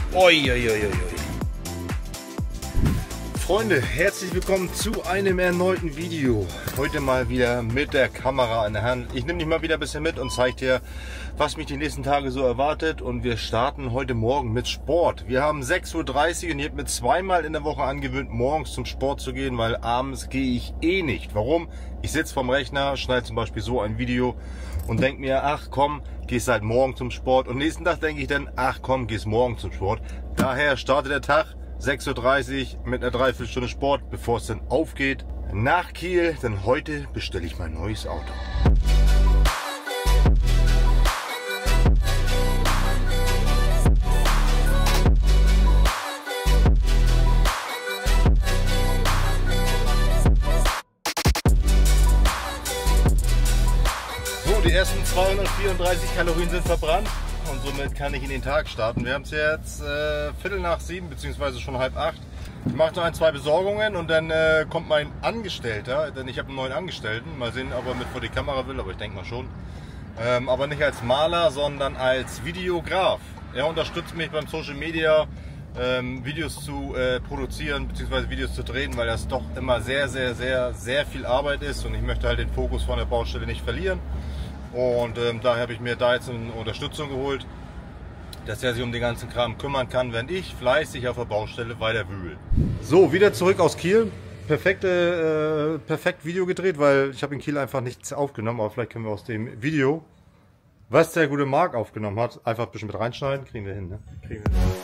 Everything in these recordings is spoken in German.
Oi, oi, oi, oi. Freunde, herzlich willkommen zu einem erneuten Video. Heute mal wieder mit der Kamera in der Hand. Ich nehme dich mal wieder ein bisschen mit und zeige dir, was mich die nächsten Tage so erwartet. Und wir starten heute Morgen mit Sport. Wir haben 6:30 Uhr und ich habe mir zweimal in der Woche angewöhnt, morgens zum Sport zu gehen, weil abends gehe ich eh nicht. Warum? Ich sitze vorm Rechner, schneide zum Beispiel so ein Video und denke mir, ach komm, gehst halt morgen zum Sport. Und nächsten Tag denke ich dann, ach komm, gehst morgen zum Sport. Daher startet der Tag 6:30 Uhr mit einer Dreiviertelstunde Sport, bevor es dann aufgeht nach Kiel. Denn heute bestelle ich mein neues Auto. So, die ersten 234 Kalorien sind verbrannt. Und somit kann ich in den Tag starten. Wir haben es jetzt 7:15 bzw. schon 7:30. Ich mache noch zwei Besorgungen und dann kommt mein Angestellter, denn ich habe einen neuen Angestellten. Mal sehen, ob er mit vor die Kamera will, aber ich denke mal schon. Aber nicht als Maler, sondern als Videograf. Er unterstützt mich beim Social Media, Videos zu produzieren bzw. Videos zu drehen, weil das doch immer sehr viel Arbeit ist und ich möchte halt den Fokus von der Baustelle nicht verlieren. Und daher habe ich mir da jetzt eine Unterstützung geholt, dass er sich um den ganzen Kram kümmern kann, wenn ich fleißig auf der Baustelle weiter wühle. So, wieder zurück aus Kiel. Perfekt Video gedreht, weil ich habe in Kiel einfach nichts aufgenommen, aber vielleicht können wir aus dem Video, was der gute Marc aufgenommen hat, einfach ein bisschen mit reinschneiden. Kriegen wir hin, ne? Kriegen wir hin.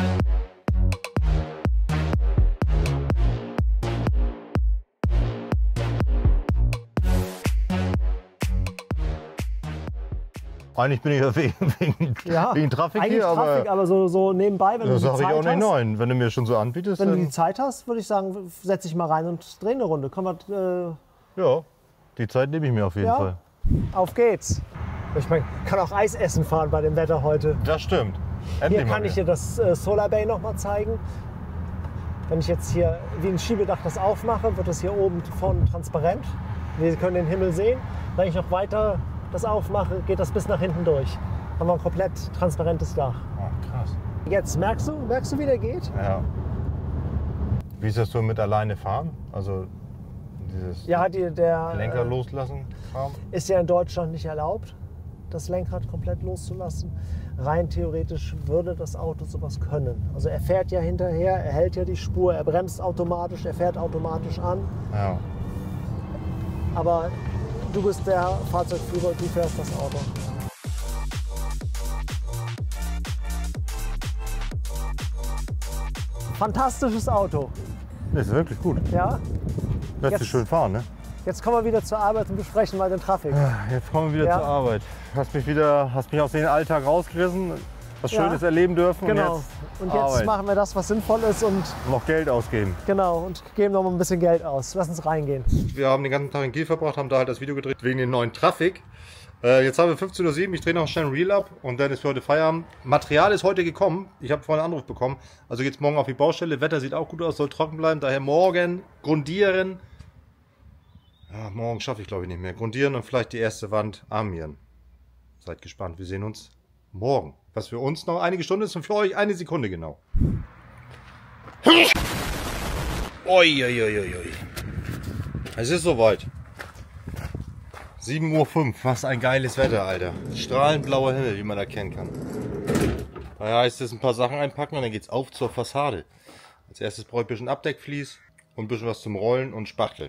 Eigentlich bin ich ja wegen Traffic eigentlich hier, Traffic, aber so nebenbei, wenn du die sage ich Zeit auch nicht hast. nein. Wenn du mir schon so anbietest, Wenn du dann, die Zeit hast, würde ich sagen, setz dich mal rein und dreh eine Runde. Komm mal, ja, die Zeit nehme ich mir auf jeden Ja. Fall. auf geht's. Ich meine, kann auch Eis essen fahren bei dem Wetter heute. Das stimmt. Hier Endlich kann mal ich dir das Solar Bay noch mal zeigen. Wenn ich jetzt hier wie ein Schiebedach das aufmache, wird das hier oben vorne transparent. Wir können den Himmel sehen. Wenn ich noch weiter das aufmache, geht das bis nach hinten durch. Haben wir ein komplett transparentes Dach. Oh, krass. Jetzt merkst du, wie der geht? Ja. Wie ist das so mit alleine fahren? Also dieses Ja, der Lenker loslassen Kram? ist ja in Deutschland nicht erlaubt, das Lenkrad komplett loszulassen. Rein theoretisch würde das Auto sowas können. Also er fährt ja hinterher, er hält ja die Spur, er bremst automatisch, er fährt automatisch an. Ja. Aber du bist der Fahrzeugführer, du fährst das Auto. Fantastisches Auto, Das ist wirklich gut. ja. Lässt Jetzt- sich schön fahren, ne? Jetzt kommen wir wieder zur Arbeit und besprechen mal den Traffic. Jetzt kommen wir wieder Ja. zur Arbeit. Hast mich aus dem Alltag rausgerissen, was Ja. Schönes erleben dürfen Genau. Und jetzt Arbeit. machen wir das, was sinnvoll ist und Noch Geld ausgeben. genau und geben noch mal ein bisschen Geld aus. Lass uns reingehen. Wir haben den ganzen Tag in Kiel verbracht, haben da halt das Video gedreht wegen den neuen Traffic. Jetzt haben wir 15:07 Uhr, ich drehe noch schnell ein Reel ab und dann ist für heute Feierabend. Material ist heute gekommen, ich habe vorhin einen Anruf bekommen, also geht's morgen auf die Baustelle, Wetter sieht auch gut aus, soll trocken bleiben, daher morgen grundieren. Ja, morgen schaffe ich glaube ich nicht mehr. Grundieren und vielleicht die erste Wand armieren. Seid gespannt, wir sehen uns morgen. Was für uns noch einige Stunden ist und für euch eine Sekunde genau. Oi, oi, oi, oi, oi. Es ist soweit. 7:05 Uhr, was ein geiles Wetter, Alter. Strahlend blauer Himmel, wie man erkennen kann. Daher heißt es ein paar Sachen einpacken und dann geht's auf zur Fassade. Als erstes brauche ich ein bisschen Abdeckvlies und ein bisschen was zum Rollen und Spachteln.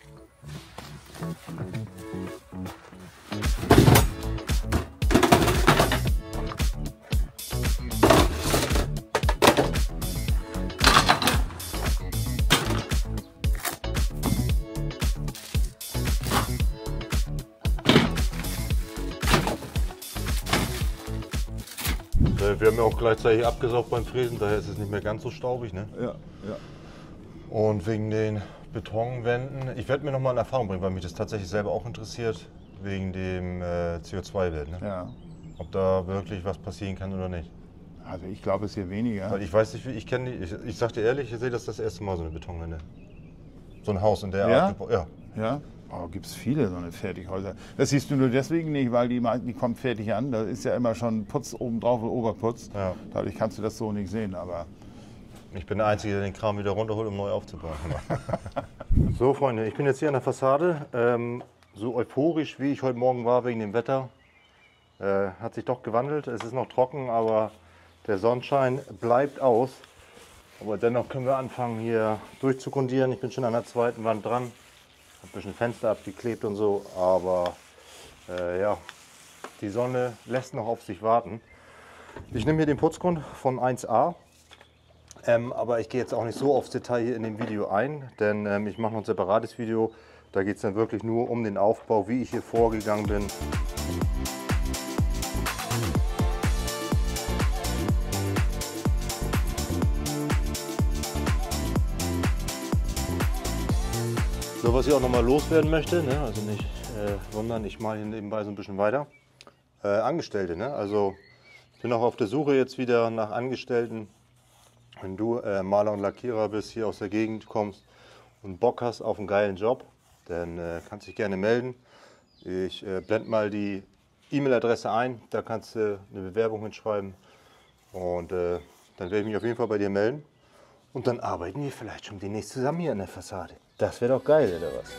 Wir haben ja auch gleichzeitig abgesaugt beim Fräsen, daher ist es nicht mehr ganz so staubig, ne? Ja, ja. Und wegen den Betonwänden, ich werde mir noch mal in Erfahrung bringen, weil mich das tatsächlich selber auch interessiert, wegen dem CO2-Wert, ne? Ja. Ob da wirklich was passieren kann oder nicht. Also ich glaube es hier weniger. Weil ich weiß nicht, ich kenne die, ich sag dir ehrlich, ich sehe das erste Mal so eine Betonwände. So ein Haus in der Ja? Art gebaut. Ja. Ja? Oh, gibt es viele so eine Fertighäuser. Das siehst du nur deswegen nicht, weil die kommt fertig an. Da ist ja immer schon Putz obendrauf und Oberputz. Ja. Dadurch kannst du das so nicht sehen. Aber Ich bin der Einzige, der den Kram wieder runterholt, um neu aufzubauen. So, Freunde, ich bin jetzt hier an der Fassade. So euphorisch, wie ich heute Morgen war wegen dem Wetter, hat sich doch gewandelt. Es ist noch trocken, aber der Sonnenschein bleibt aus. Aber dennoch können wir anfangen, hier durchzugrundieren. Ich bin schon an der zweiten Wand dran. Habe ein bisschen Fenster abgeklebt und so. Aber ja, die Sonne lässt noch auf sich warten. Ich nehme hier den Putzgrund von 1A. Aber ich gehe jetzt auch nicht so aufs Detail hier in dem Video ein, denn ich mache noch ein separates Video. Da geht es dann wirklich nur um den Aufbau, wie ich hier vorgegangen bin. So, was ich auch noch mal loswerden möchte, ne? Also nicht wundern, ich mache hier nebenbei so ein bisschen weiter. Angestellte, ne? Also ich bin auch auf der Suche jetzt wieder nach Angestellten. Wenn du Maler und Lackierer bist, hier aus der Gegend kommst und Bock hast auf einen geilen Job, dann kannst du dich gerne melden. Ich blende mal die E-Mail-Adresse ein, da kannst du eine Bewerbung hinschreiben und dann werde ich mich auf jeden Fall bei dir melden. Und dann arbeiten wir vielleicht schon demnächst zusammen hier an der Fassade. Das wäre doch geil, oder was?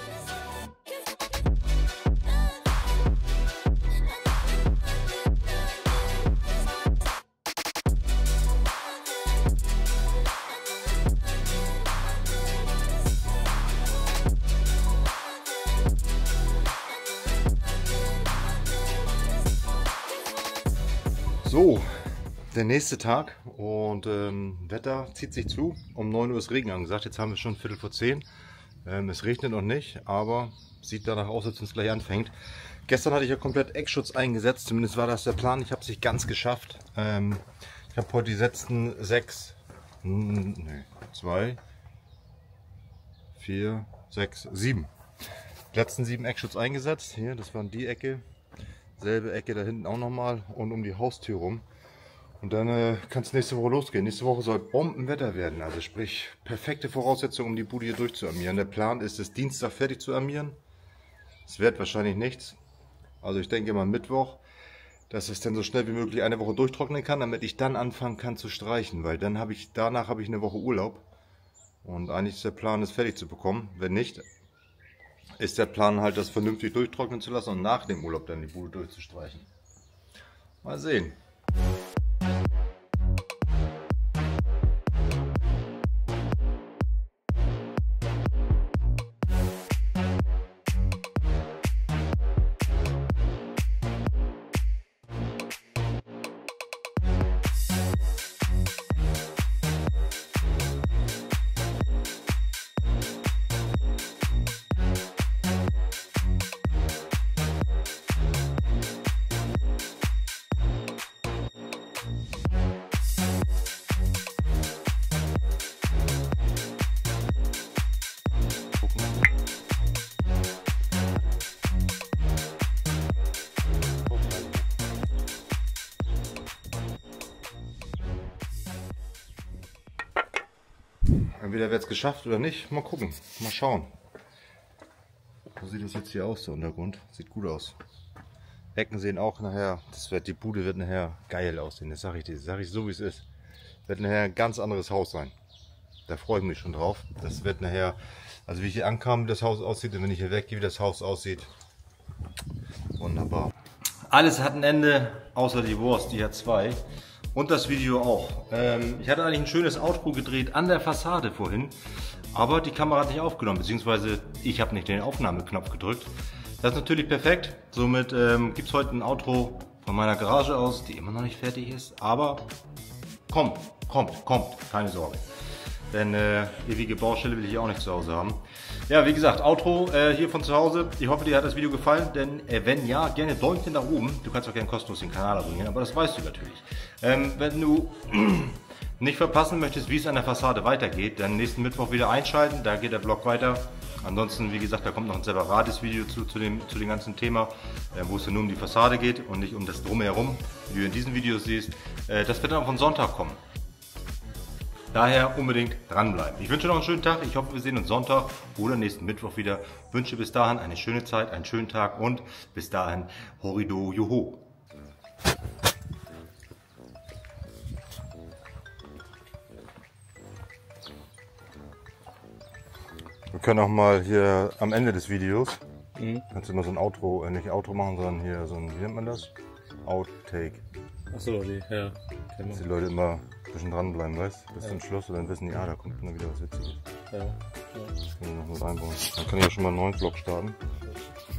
So, der nächste Tag und Wetter zieht sich zu. Um 9 Uhr ist Regen angesagt, jetzt haben wir schon 9:45. Es regnet noch nicht, aber sieht danach aus, als wenn es gleich anfängt. Gestern hatte ich ja komplett Eckschutz eingesetzt, zumindest war das der Plan. Ich habe es nicht ganz geschafft. Ich habe heute die letzten 7 letzten 7 Eckschutz eingesetzt. Hier, das waren die Ecke. Selbe Ecke da hinten auch nochmal und um die Haustür rum. Und dann kann es nächste Woche losgehen. Nächste Woche soll Bombenwetter werden. Also sprich, perfekte Voraussetzungen, um die Bude hier durchzuarmieren. Der Plan ist es, Dienstag fertig zu armieren. Es wird wahrscheinlich nichts. Also ich denke mal Mittwoch, dass es dann so schnell wie möglich eine Woche durchtrocknen kann, damit ich dann anfangen kann zu streichen. Weil dann danach habe ich eine Woche Urlaub. Und eigentlich ist der Plan, es fertig zu bekommen. Wenn nicht, ist der Plan halt, das vernünftig durchtrocknen zu lassen und nach dem Urlaub dann die Bude durchzustreichen. Mal sehen. Entweder wird es geschafft oder nicht. Mal gucken. Mal schauen. So sieht das jetzt hier aus, der Untergrund. Sieht gut aus. Ecken sehen auch nachher, die Bude wird nachher geil aussehen. Das sage ich dir. Das sage ich so, wie es ist. Wird nachher ein ganz anderes Haus sein. Da freue ich mich schon drauf. Das wird nachher, also wie ich hier ankam, wie das Haus aussieht und wenn ich hier weggehe, wie das Haus aussieht. Wunderbar. Alles hat ein Ende, außer die Wurst, die hat 2. Und das Video auch. Ich hatte eigentlich ein schönes Outro gedreht an der Fassade vorhin, aber die Kamera hat nicht aufgenommen, beziehungsweise ich habe nicht den Aufnahmeknopf gedrückt. Das ist natürlich perfekt. Somit gibt es heute ein Outro von meiner Garage aus, die immer noch nicht fertig ist, aber kommt, keine Sorge. Denn ewige Baustelle will ich auch nicht zu Hause haben. Ja, wie gesagt, Outro hier von zu Hause. Ich hoffe, dir hat das Video gefallen, denn wenn ja, gerne Däumchen nach oben. Du kannst auch gerne kostenlos den Kanal abonnieren, aber das weißt du natürlich. Wenn du nicht verpassen möchtest, wie es an der Fassade weitergeht, dann nächsten Mittwoch wieder einschalten, da geht der Vlog weiter. Ansonsten, wie gesagt, da kommt noch ein separates Video zu dem ganzen Thema, wo es nur um die Fassade geht und nicht um das Drumherum, wie du in diesen Videos siehst. Das wird dann auch von Sonntag kommen. Daher unbedingt dranbleiben. Ich wünsche noch einen schönen Tag. Ich hoffe, wir sehen uns Sonntag oder nächsten Mittwoch wieder. Wünsche bis dahin eine schöne Zeit, einen schönen Tag und bis dahin Horrido Joho. Wir können auch mal hier am Ende des Videos, kannst du immer so ein Outro, nicht Outro machen, sondern hier so ein, wie nennt man das? Outtake. Achso, ja. Dass die Leute immer ein bisschen dranbleiben, weißt du? Bis zum Schluss und dann wissen die, da kommt immer wieder was Witziges. Ja. Das können wir noch mit einbauen. Dann kann ich ja schon mal einen neuen Vlog starten.